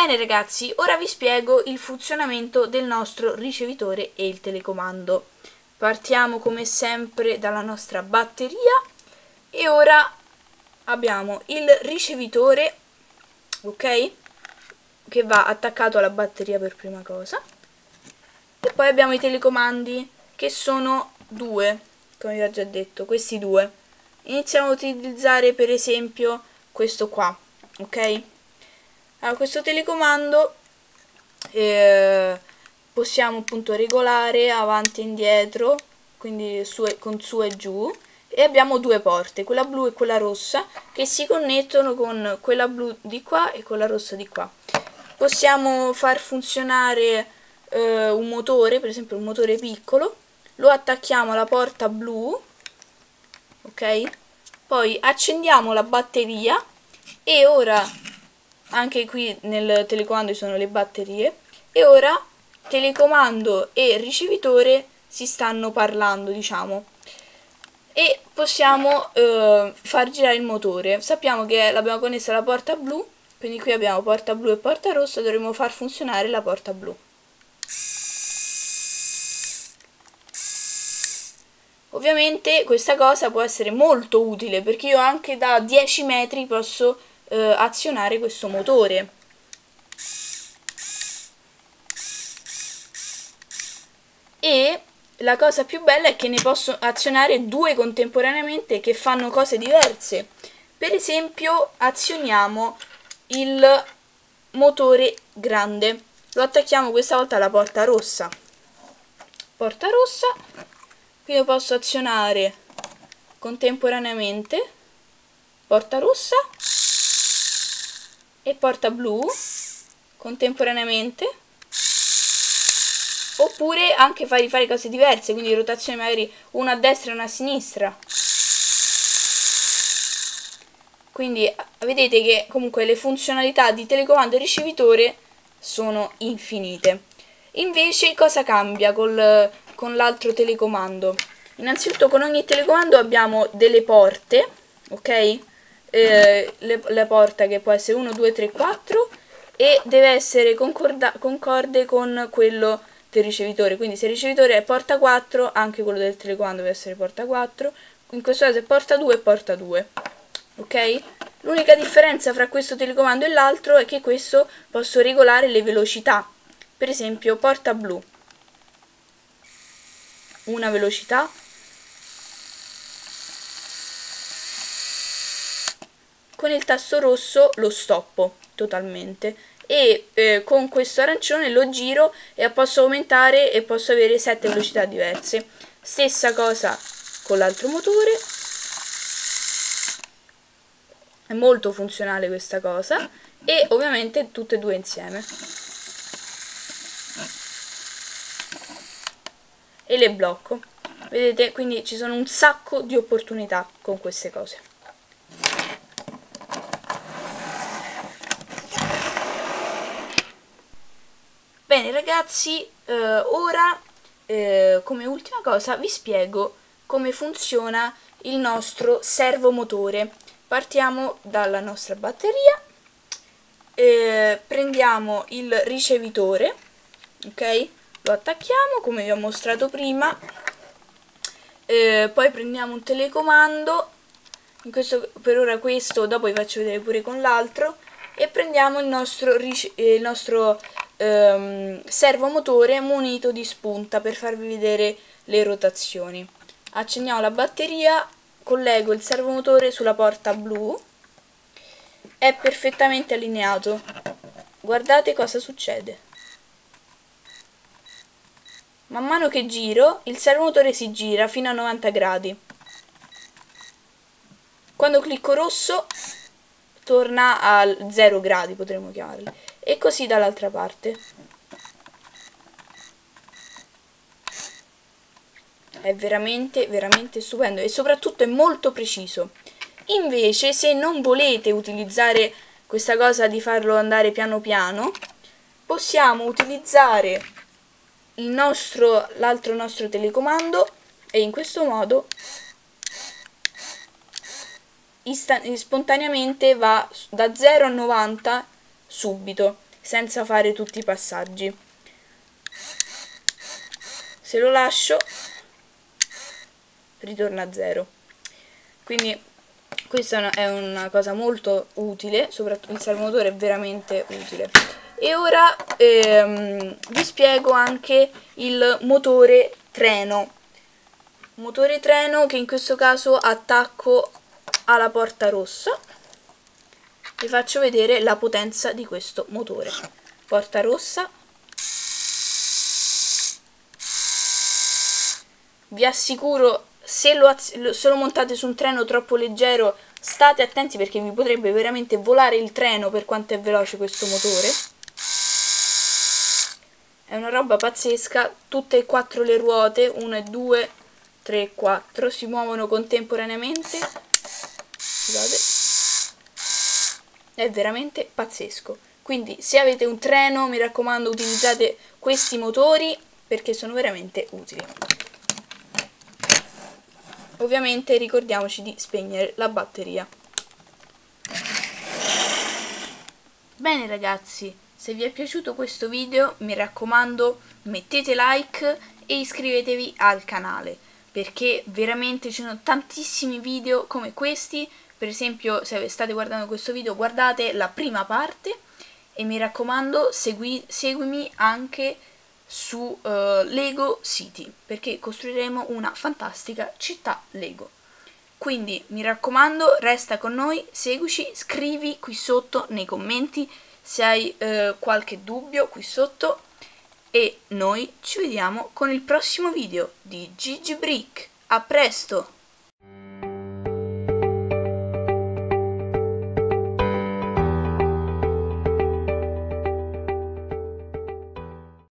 Bene ragazzi, ora vi spiego il funzionamento del nostro ricevitore e il telecomando. Partiamo come sempre dalla nostra batteria e ora abbiamo il ricevitore, ok? Che va attaccato alla batteria per prima cosa. E poi abbiamo i telecomandi che sono due, come vi ho già detto, questi due. Iniziamo a utilizzare per esempio questo qua, ok? Allora, questo telecomando possiamo appunto regolare avanti e indietro, quindi con su e giù, e abbiamo due porte, quella blu e quella rossa, che si connettono con quella blu di qua e con la rossa di qua. Possiamo far funzionare un motore, per esempio un motore piccolo, lo attacchiamo alla porta blu, ok? Poi accendiamo la batteria e ora anche qui nel telecomando ci sono le batterie e ora telecomando e ricevitore si stanno parlando, diciamo, e possiamo far girare il motore. Sappiamo che l'abbiamo connessa alla porta blu, quindi qui abbiamo porta blu e porta rossa, dovremo far funzionare la porta blu. Ovviamente questa cosa può essere molto utile perché io anche da 10 metri posso azionare questo motore. E la cosa più bella è che ne posso azionare due contemporaneamente che fanno cose diverse. Per esempio azioniamo il motore grande, lo attacchiamo questa volta alla porta rossa, qui lo posso azionare contemporaneamente, porta rossa e porta blu contemporaneamente, oppure anche fare cose diverse, quindi rotazione magari una a destra e una a sinistra. Quindi vedete che comunque le funzionalità di telecomando e ricevitore sono infinite. Invece cosa cambia con l'altro telecomando? Innanzitutto con ogni telecomando abbiamo delle porte, ok? La porta che può essere 1, 2, 3, 4 e deve essere concorde con quello del ricevitore, quindi se il ricevitore è porta 4 anche quello del telecomando deve essere porta 4, in questo caso è porta 2 e porta 2, ok? L'unica differenza fra questo telecomando e l'altro è che questo posso regolare le velocità, per esempio porta blu, una velocità, con il tasto rosso lo stoppo totalmente e con questo arancione lo giro e posso aumentare e posso avere 7 velocità diverse. Stessa cosa con l'altro motore, è molto funzionale questa cosa e ovviamente tutte e due insieme. E le blocco, vedete, quindi ci sono un sacco di opportunità con queste cose. Bene ragazzi, ora come ultima cosa vi spiego come funziona il nostro servomotore. Partiamo dalla nostra batteria, prendiamo il ricevitore, ok? Lo attacchiamo come vi ho mostrato prima, poi prendiamo un telecomando, per ora questo, dopo vi faccio vedere pure con l'altro, e prendiamo il nostro servomotore munito di spunta per farvi vedere le rotazioni. Accendiamo la batteria, collego il servomotore sulla porta blu, è perfettamente allineato. Guardate cosa succede. Man mano che giro, il servomotore si gira fino a 90 gradi. Quando clicco rosso, torna a 0 gradi, potremmo chiamarli. E così dall'altra parte. È veramente, veramente stupendo e soprattutto è molto preciso. Invece, se non volete utilizzare questa cosa di farlo andare piano piano, possiamo utilizzare l'altro nostro telecomando e in questo modo spontaneamente va da 0 a 90 subito senza fare tutti i passaggi. Se lo lascio ritorna a 0. Quindi questa è una cosa molto utile, soprattutto il salvamotore è veramente utile. E ora vi spiego anche il motore treno. Motore treno che in questo caso attacco alla porta rossa. Vi faccio vedere la potenza di questo motore. Porta rossa. Vi assicuro, se lo montate su un treno troppo leggero, state attenti perché vi potrebbe veramente volare il treno per quanto è veloce questo motore. È una roba pazzesca, tutte e 4 le ruote, 1 2, 3, 4, si muovono contemporaneamente. Scusate. È veramente pazzesco. Quindi se avete un treno, mi raccomando, utilizzate questi motori perché sono veramente utili. Ovviamente ricordiamoci di spegnere la batteria. Bene ragazzi, se vi è piaciuto questo video mi raccomando mettete like e iscrivetevi al canale perché veramente ci sono tantissimi video come questi. Per esempio, se state guardando questo video guardate la prima parte e mi raccomando seguimi anche su Lego City perché costruiremo una fantastica città Lego. Quindi mi raccomando, resta con noi, seguici, scrivi qui sotto nei commenti se hai qualche dubbio qui sotto e noi ci vediamo con il prossimo video di Gigi Brick. A presto!